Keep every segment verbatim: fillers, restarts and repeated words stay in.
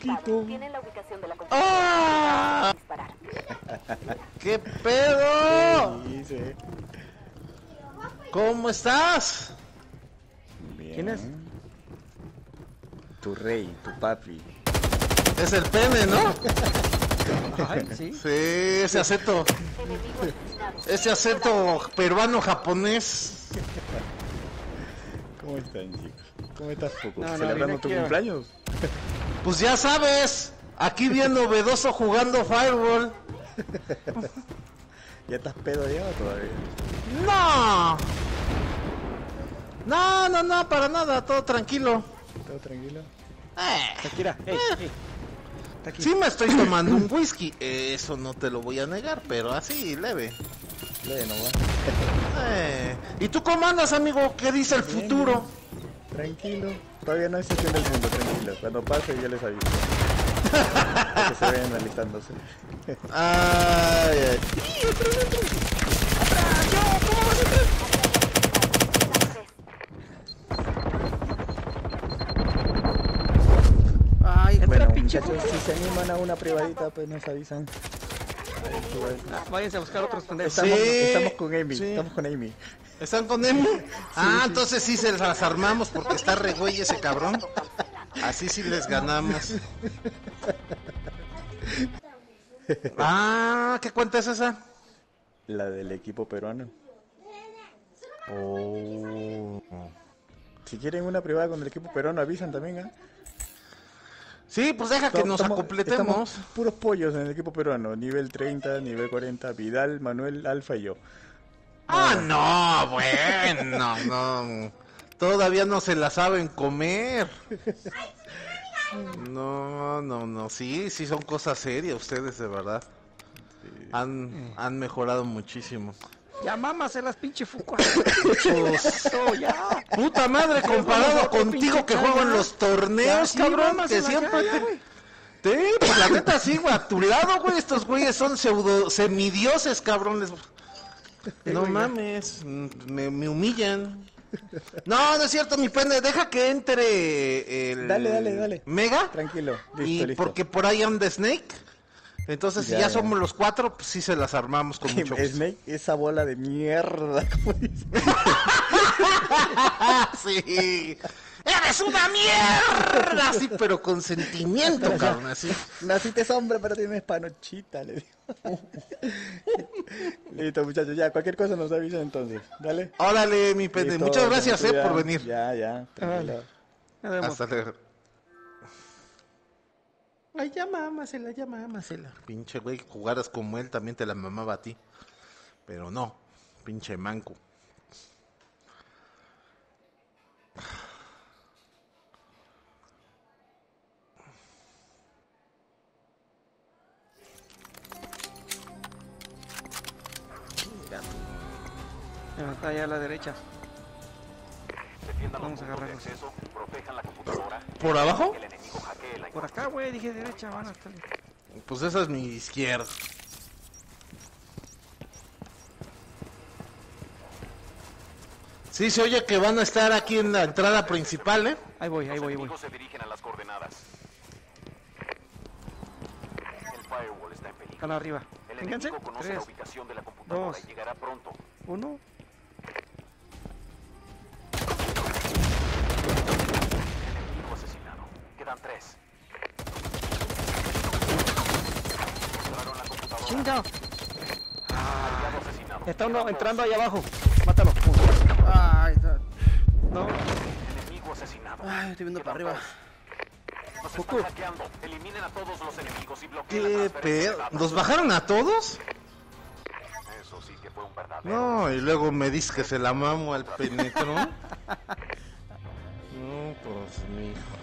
Chiquito. Tienen la ubicación de la ¡Ah! disparar. ¿Qué pedo? ¿Qué dice? ¿Cómo estás? Bien. ¿Quién es? Tu rey, tu papi. Es el pene, ¿no? Ay, sí. Sí, ese acento. Enemigo asesinado. Ese acento peruano-japonés. ¿Cómo están, chicos? ¿Cómo estás, Poco? No, no, ¿Celebrando vine tu aquí a- cumpleaños? Pues ya sabes, aquí bien novedoso jugando Firewall. ¿Ya estás pedo ya o todavía? ¡No! No, no, no, para nada, todo tranquilo. ¿Todo tranquilo? Eh, Shakira, hey, hey. Está aquí. sí me estoy tomando un whisky, eso no te lo voy a negar, pero así, leve. Leve nomás. Eh, ¿y tú cómo andas, amigo? ¿Qué dice el Bien, futuro? Tranquilo. Todavía no es sesión del mundo, tranquilo. Cuando pase yo les aviso. Para que se vayan alistándose. Ay, ay. Ay, Bueno, espera, pinche. muchachos, si se animan a una privadita, pues nos avisan. Ah, váyanse a buscar otros pendejos. Estamos, Sí. estamos con Amy, Sí. estamos con Amy. ¿Están con Emi? Ah, entonces sí se las armamos porque está re güey ese cabrón. Así sí les ganamos. Ah, ¿qué cuenta es esa? La del equipo peruano. Oh. Si quieren una privada con el equipo peruano, avisan también, ¿ah? Sí, pues deja que nos Estamos- acompletemos. estamos puros pollos en el equipo peruano. Nivel treinta, nivel cuarenta, Vidal, Manuel, Alfa y yo. Ah, no, bueno, no. Todavía no se la saben comer. No, no, no. Sí, sí son cosas serias ustedes, de verdad. Han, han mejorado muchísimo. Ya mámase las pinche fucua. Pues, No, ya. puta madre, comparado contigo que juego en los torneos, Sí, cabrón, mámasela que ya, siempre ya, te... güey. Sí, pues la neta sí, güey, a tu lado, güey, estos güeyes son pseudo semidioses, cabrones. No güey, ya. mames, mm, me, me humillan. No, no es cierto, mi pende, deja que entre el Dale, dale, dale. Mega. Tranquilo, listo, Y listo. porque por ahí anda Snake. Entonces, si Ya, ya ya. somos los cuatro, pues sí se las armamos con mucho gusto. Snake, esa bola de mierda, como dice. Sí. ¡Eres una mierda! Sí, pero con sentimiento, cabrón, así. Naciste hombre, pero tienes panochita, le digo. Listo, muchachos, ya, cualquier cosa nos avisan entonces. Dale. Órale, mi pende. Listo, Muchas gracias, se me eh, cuidan. por venir. Ya, ya, tranquilo. Ya vemos. Hasta luego. Ay, ya mámasela, ya mámasela. Pinche güey, jugaras como él también te la mamaba a ti. Pero no, pinche manco. Ya está allá a la derecha. Vamos a agarrarlos. ¿Por abajo? Por acá, güey, dije derecha, van a estar. Pues esa es mi izquierda. Sí, se oye que van a estar aquí en la entrada principal, ¿eh? Ahí voy, ahí voy, ahí voy. Se dirigen a las coordenadas. El firewall está en peligro. Están arriba. El Fíjense. enemigo conoce la Tres, ubicación de la computadora dos. y llegará pronto. uno. Enemigo asesinado. Quedan tres. Encontraron la computadora. ¡Chinga! Aliado asesinado. Está uno Quedan entrando dos. ahí abajo. Mátalo. Ay, está. No. Enemigo asesinado. Ay, estoy viendo Quedan para arriba. dos. Nos Fuku. están hackeando. Eliminen a todos los enemigos y bloqueen la ¿Qué transferencia de pedo? datos. ¿Nos bajaron a todos? Eso sí que fue un verdadero. No, y luego me dices que se la mamo al penetro. No, pues, mijo.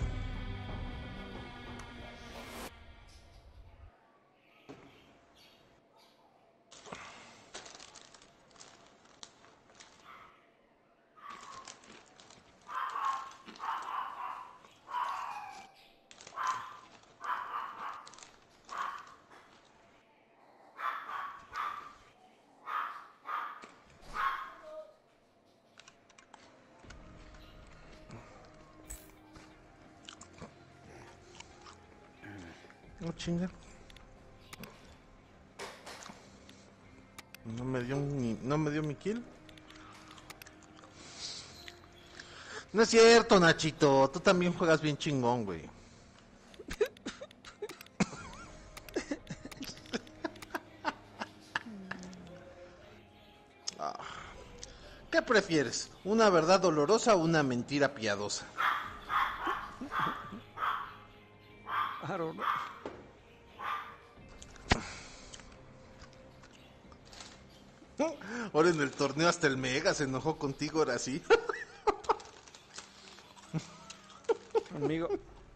No chinga. No me dio mi, no me dio mi kill. No es cierto, Nachito. Tú también juegas bien chingón, güey. Ah. ¿Qué prefieres? ¿Una verdad dolorosa o una mentira piadosa? I don't know. Ahora en el torneo hasta el Mega se enojó contigo, ahora sí. Amigo.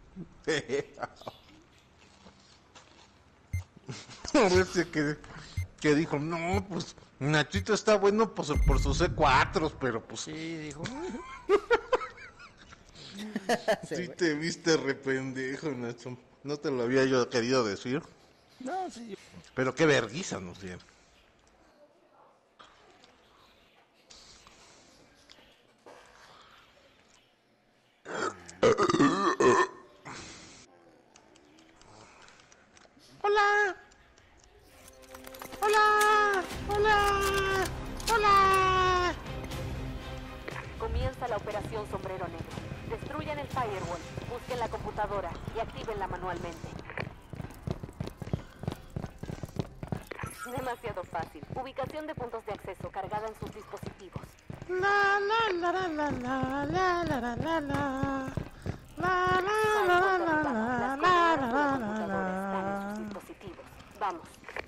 A ver si que, que dijo, no, pues Nachito está bueno pues, por sus C cuatro, pero pues Sí, dijo. sí te viste rependejo, Nacho. No te lo había yo querido decir. No, sí. Pero qué vergüenza nos dieron. Hola. Hola. Hola. Hola. Comienza la operación Sombrero Negro. Destruyan el firewall, busquen la computadora y actívenla manualmente. Demasiado fácil. Ubicación de puntos de acceso cargada en sus dispositivos. La la la la la la la la la la la. La la la la la la Las la coordenadas de la la la computadora están en la. sus dispositivos. Vamos.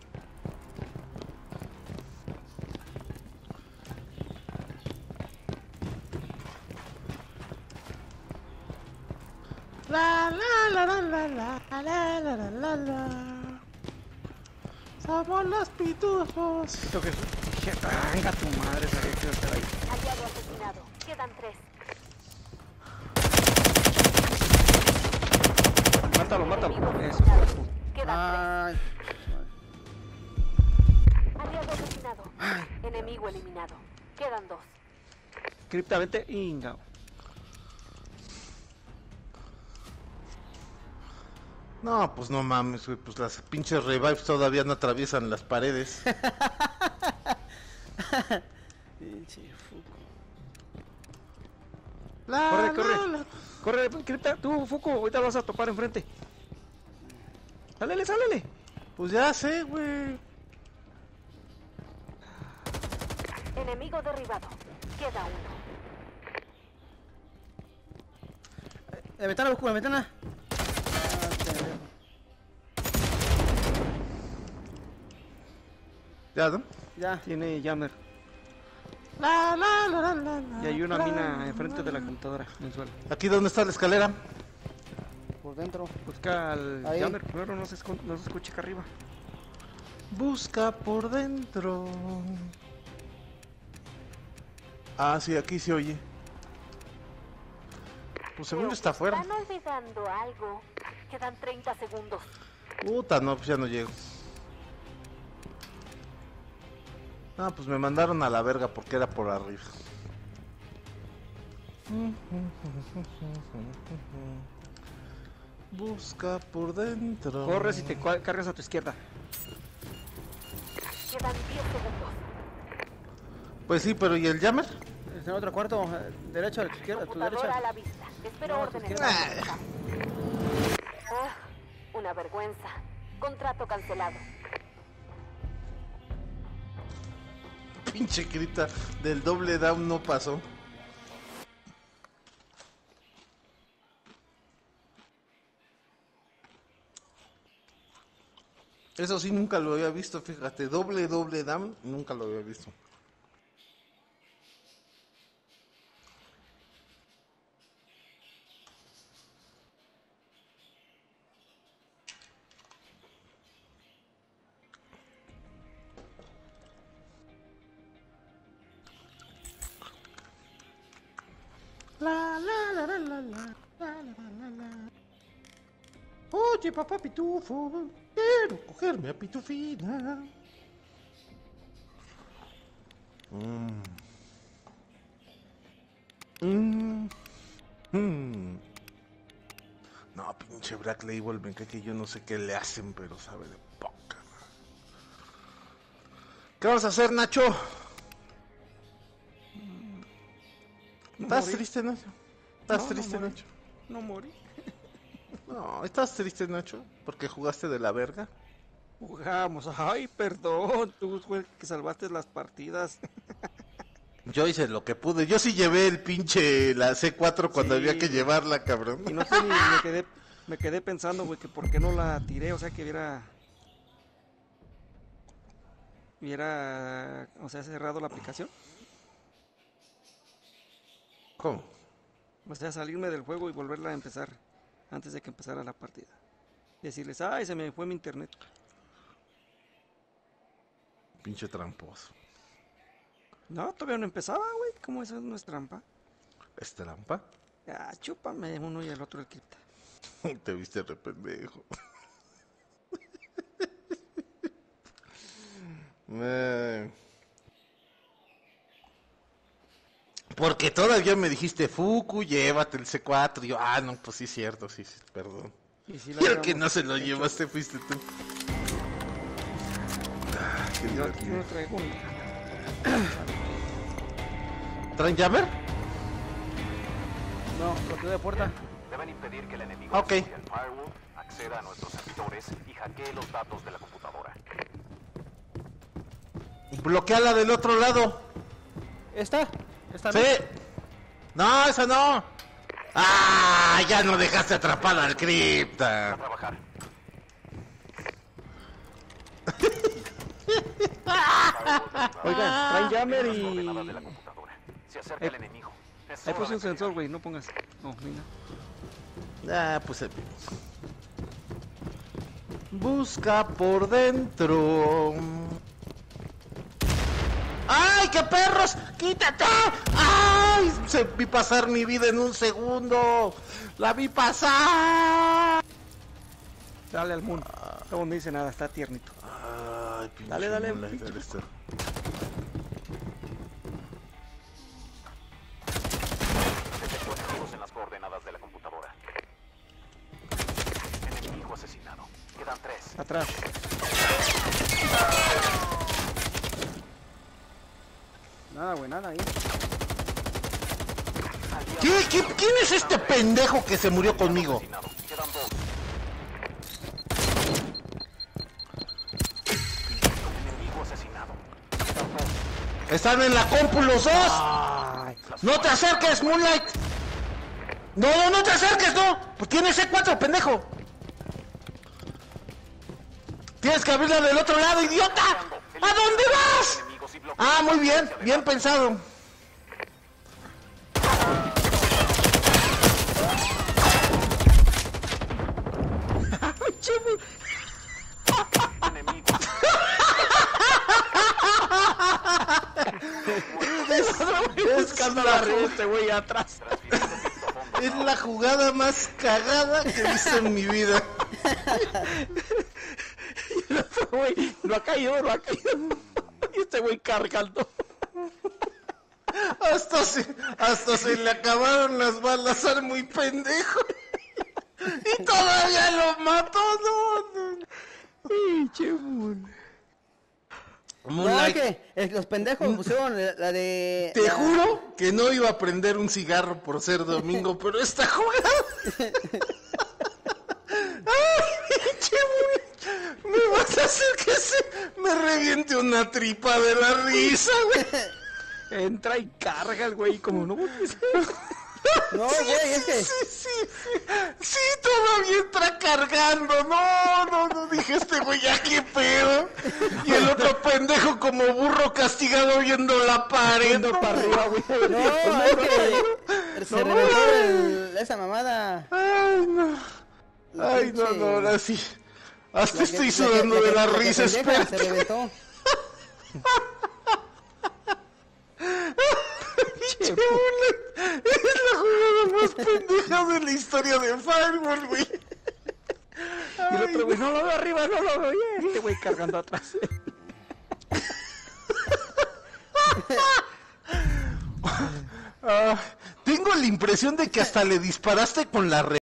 La la la la la la la la la la la. Somos los pitufos. Esto que dije, venga tu madre, sabía que iba a estar ahí. Aliado asesinado. Quedan tres. Mátalo, mátalo. Enemigos Eso. asesinados. Quedan Ay. tres. Aliado asesinado. Enemigo eliminado. Quedan dos. Cripta, vente. Inga. No, pues no mames, güey, pues las pinches revives todavía no atraviesan las paredes. Pinche Fuku. La, Corre, la, corre. la. Corre, Cripta. Tú, Fuku, ahorita vas a topar enfrente. Sálele, sálele. Pues ya sé, güey. Enemigo derribado. Queda uno. La ventana, Fuku, la ventana. Ya, ¿no? Ya, tiene jammer. La, la, la, la, la, Y hay una la, mina enfrente de la computadora, en el suelo. ¿Aquí dónde está la escalera? Por dentro. Busca al Ahí. jammer primero, no se, escon- no se escuche acá arriba. Busca por dentro. Ah, sí, aquí se oye. Pues según yo está afuera. Están olvidando algo. Quedan treinta segundos. Puta, no, pues ya no llego. Ah, pues me mandaron a la verga porque era por arriba. Busca por dentro. Corres y te cua- cargas a tu izquierda. Quedan diez segundos. Pues sí, pero ¿y el jammer? Está en otro cuarto, eh, derecho, a tu izquierda, a tu Computadora a derecha. la vista. Espero No, a tu órdenes. izquierda. Ah, una vergüenza. Contrato cancelado. Pinche grita del doble down no pasó. Eso sí, nunca lo había visto, fíjate. Doble, doble down, nunca lo había visto. La, la, la, la, la, la, la, la, la, la. Oye, papá pitufo, quiero cogerme a pitufina. Mm. Mm. Mm. No, pinche Black Label, me cae que yo no sé qué le hacen, pero sabe de poca. ¿Qué vas a hacer, Nacho? ¿Estás morí. triste, Nacho? ¿Estás No, no triste, morí. Nacho? No morí. No, ¿estás triste, Nacho? ¿Porque jugaste de la verga? Jugamos. Ay, perdón. Tú fue el que salvaste las partidas. Yo hice lo que pude. Yo sí llevé el pinche la C cuatro cuando Sí, había que güey. llevarla, cabrón. Y no sé, ni me quedé, me quedé pensando, güey, que por qué no la tiré. O sea, que hubiera... Hubiera... O sea, cerrado la aplicación. ¿Cómo? O sea, salirme del juego y volverla a empezar antes de que empezara la partida. Decirles, ay, se me fue mi internet. Pinche tramposo. No, todavía no empezaba, güey. ¿Cómo eso no es trampa? ¿Es trampa? Ya, chúpame uno y el otro el cripta. Te viste re pendejo. Eh, Porque todavía me dijiste, Fuku, llévate el C cuatro. Y yo, ah, no, pues sí, cierto, sí, sí, perdón. Y si la Y el que hubiéramos no se lo hecho, llevaste fuiste tú. Ah, qué Yo aquí divertido. no traigo un... ¿Traen jammer? No, bloqueo de puerta. Deben impedir que el enemigo Ok. destruya el firewall, acceda a nuestros servidores y hackee los datos de la computadora. Bloqueala del otro lado. ¿Esta? ¿Esta Sí. No, esa no. Ah, ya no dejaste atrapar al A cripta. trabajar. Oigan, traen jammer Las coordenadas de y... la computadora. Se acerca el enemigo. Es Ahí hora puse de un sensor, güey, no pongas... No, mira. Ah, pues el... Busca por dentro. ¡Ay, qué perros! ¡Quítate! ¡Ay! Se vi pasar mi vida en un segundo. La vi pasar. Dale al mundo. No me dice nada, está tiernito. Ay, pinche Dale, dale, mula, pinche dale, esto. Detectó enemigos en las coordenadas de la computadora. Enemigo asesinado. Quedan tres. Atrás. Nada, güey, nada ahí. ¿Qué- qué- ¿Quién es este pendejo que se murió conmigo? Asesinado. Quedan dos. Enemigo asesinado. Están en la compu los dos. Ay, ¡No te acerques, Moonlight! ¡No, no, no te acerques, no! Pues tienes C cuatro, pendejo. Tienes que abrirla del otro lado, idiota. ¿A dónde vas? Enemigos y bloqueos. Ah, muy bien, bien pensado. Enemigos. Buscando la red. este güey atrás. Es la jugada más cagada que he visto en mi vida. Y el otro güey, lo ha caído, lo ha caído. Y este güey cargando. Hasta se, hasta se le acabaron las balas al muy pendejo. Y todavía lo mató, no, no. Pinche moon. No, Moonlight, que eh, los pendejos pusieron la la de... te la- juro que no iba a prender un cigarro por ser domingo, pero esta jugada... ¡Ay, pinche Moonlight! Me vas a hacer que se me reviente una tripa de la risa, güey. Entra y carga el güey como no. No, güey, es que... Sí, sí, sí, sí, todavía entra cargando. No, no, no, dije este güey, ya qué pedo. Y el otro pendejo como burro castigado viendo la pared. Yendo para arriba, güey. No, es que... Se reventó el- esa mamada. Ay, no. La Ay, no, pinche- no, ahora sí. Hasta La que- estoy la que- sudando la de que- la la que risa, pendeja espera. Se reventó. Pinche Moonlight. Es la jugada más pendeja de la historia de Firewall, güey. Y el otro güey, no lo veo arriba, no lo veo. Y este güey cargando atrás. Ah, tengo la impresión de que hasta le disparaste con la re...